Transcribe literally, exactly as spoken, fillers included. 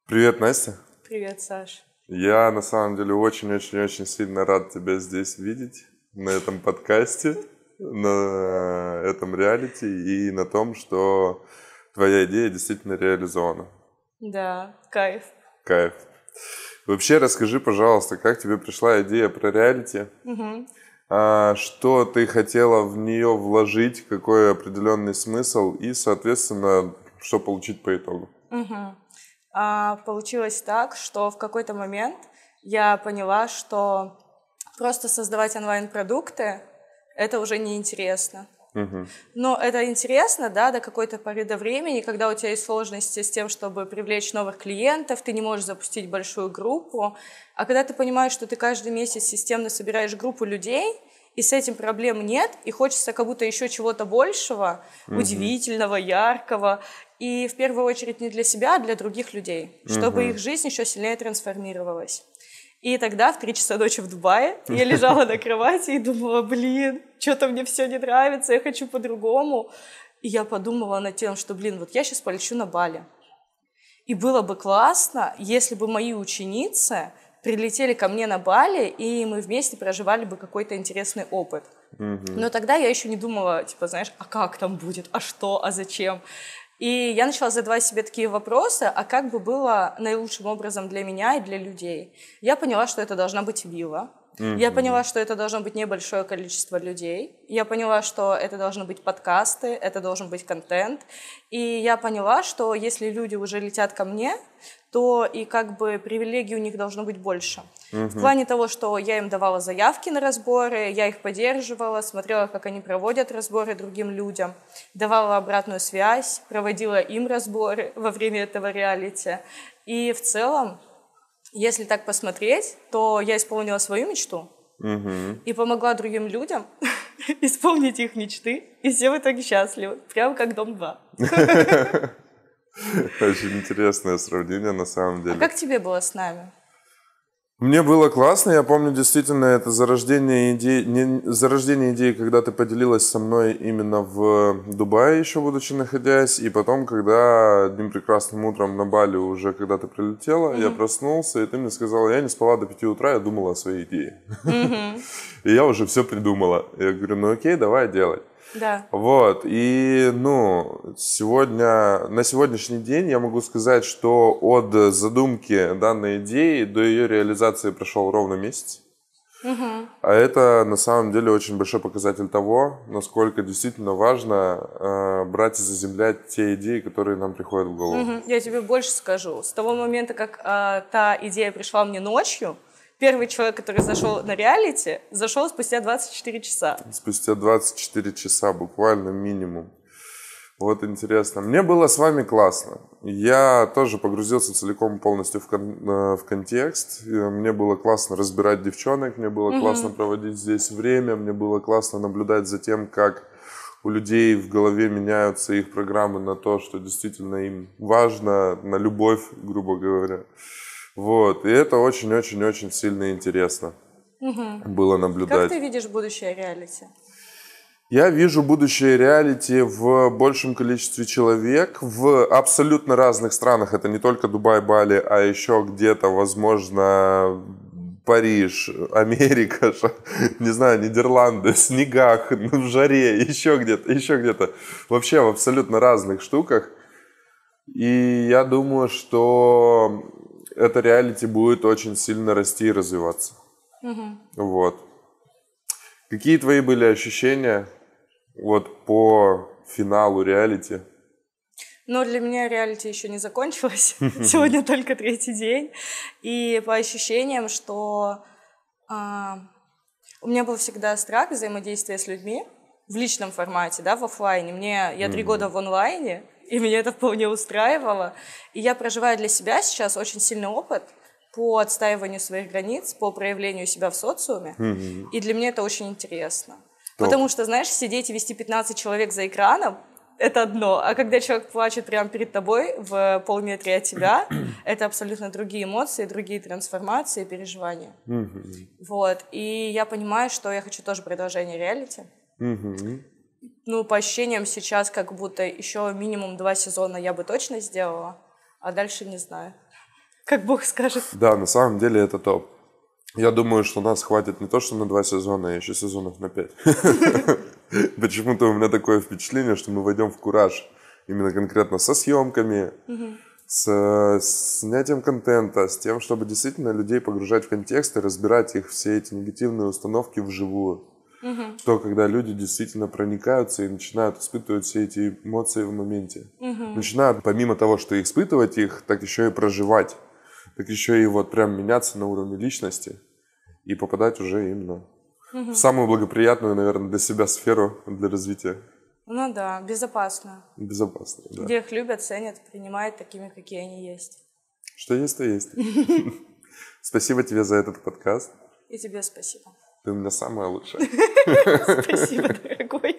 Привет, Настя. Привет, Саш. Я на самом деле очень-очень-очень сильно рад тебя здесь видеть, на этом подкасте, на этом реалити и на том, что твоя идея действительно реализована. Да, кайф. Кайф. Вообще расскажи, пожалуйста, как тебе пришла идея про реалити? Угу. А, что ты хотела в нее вложить, какой определенный смысл и, соответственно, что получить по итогу? Угу. А, получилось так, что в какой-то момент я поняла, что просто создавать онлайн-продукты — это уже неинтересно. Угу. Но это интересно, да, до какой-то поры до времени, когда у тебя есть сложности с тем, чтобы привлечь новых клиентов, ты не можешь запустить большую группу. А когда ты понимаешь, что ты каждый месяц системно собираешь группу людей, и с этим проблем нет, и хочется как будто еще чего-то большего, Угу. удивительного, яркого, и в первую очередь не для себя, а для других людей, чтобы Угу. их жизнь еще сильнее трансформировалась. И тогда в три часа ночи в Дубае я лежала на кровати и думала, блин, что-то мне все не нравится, я хочу по-другому. И я подумала над тем, что, блин, вот я сейчас полечу на Бали. И было бы классно, если бы мои ученицы прилетели ко мне на Бали, и мы вместе проживали бы какой-то интересный опыт. Угу. Но тогда я еще не думала, типа, знаешь, а как там будет, а что, а зачем? И я начала задавать себе такие вопросы, а как бы было наилучшим образом для меня и для людей. Я поняла, что это должна быть вилла. Mm-hmm. Я поняла, что это должно быть небольшое количество людей. Я поняла, что это должны быть подкасты, это должен быть контент. И я поняла, что если люди уже летят ко мне, то и как бы привилегий у них должно быть больше. Mm-hmm. В плане того, что я им давала заявки на разборы, я их поддерживала, смотрела, как они проводят разборы другим людям, давала обратную связь, проводила им разборы во время этого реалити. И в целом, если так посмотреть, то я исполнила свою мечту Mm-hmm. и помогла другим людям исполнить их мечты, и все в итоге счастливы, прямо как Дом два. Очень интересное сравнение, на самом деле. А как тебе было с нами? Мне было классно, я помню, действительно, это зарождение идеи, не, зарождение идеи, когда ты поделилась со мной именно в Дубае, еще будучи находясь, и потом, когда одним прекрасным утром на Бали уже, когда ты прилетела, mm-hmm. я проснулся, и ты мне сказала, я не спала до пяти утра, я думала о своей идее. Mm-hmm. И я уже все придумала. Я говорю, ну окей, давай делать. Да. Вот, и, ну, сегодня, на сегодняшний день я могу сказать, что от задумки данной идеи до ее реализации прошел ровно месяц. Угу. А это, на самом деле, очень большой показатель того, насколько действительно важно э, брать и заземлять те идеи, которые нам приходят в голову. Угу. Я тебе больше скажу. С того момента, как э, та идея пришла мне ночью, первый человек, который зашел на реалити, зашел спустя двадцать четыре часа. Спустя двадцать четыре часа, буквально минимум. Вот интересно. Мне было с вами классно. Я тоже погрузился целиком полностью в, кон- в контекст. Мне было классно разбирать девчонок, мне было mm-hmm. классно проводить здесь время, мне было классно наблюдать за тем, как у людей в голове меняются их программы на то, что действительно им важно, на любовь, грубо говоря. Вот. И это очень-очень-очень сильно интересно угу. было наблюдать. Как ты видишь будущее реалити? Я вижу будущее реалити в большем количестве человек в абсолютно разных странах. Это не только Дубай, Бали, а еще где-то, возможно, Париж, Америка, не знаю, Нидерланды, в снегах, в жаре, еще где-то, еще где-то. Вообще в абсолютно разных штуках. И я думаю, что это реалити будет очень сильно расти и развиваться. Угу. Вот. Какие твои были ощущения вот по финалу реалити? Ну, для меня реалити еще не закончилось. Сегодня только третий день. И по ощущениям, что а, у меня был всегда страх взаимодействия с людьми в личном формате, да, в офлайне. Мне, я три года в онлайне, и меня это вполне устраивало. И я проживаю для себя сейчас очень сильный опыт по отстаиванию своих границ, по проявлению себя в социуме. Mm-hmm. И для меня это очень интересно. Топ. Потому что, знаешь, сидеть и вести пятнадцать человек за экраном — это одно. А когда человек плачет прямо перед тобой в полметре от тебя, это абсолютно другие эмоции, другие трансформации, переживания. Mm-hmm. Вот. И я понимаю, что я хочу тоже продолжение реалити. Mm-hmm. Ну, по ощущениям сейчас как будто еще минимум два сезона я бы точно сделала, а дальше не знаю. Как Бог скажет. Да, на самом деле это топ. Я думаю, что нас хватит не то, что на два сезона, а еще сезонов на пять. Почему-то у меня такое впечатление, что мы войдем в кураж. Именно конкретно со съемками, с, с снятием контента, с тем, чтобы действительно людей погружать в контекст и разбирать их все эти негативные установки вживую. Угу. То, когда люди действительно проникаются и начинают испытывать все эти эмоции в моменте. Угу. Начинают, помимо того, что испытывать их, так еще и проживать. Так еще и вот прям меняться на уровне личности и попадать уже именно угу. в самую благоприятную, наверное, для себя сферу для развития. Ну да, безопасно. Безопасно, да. Где их любят, ценят, принимают такими, какие они есть. Что есть, то есть. Спасибо тебе за этот подкаст. И тебе спасибо. Ты у меня самая лучшая. Спасибо, дорогой.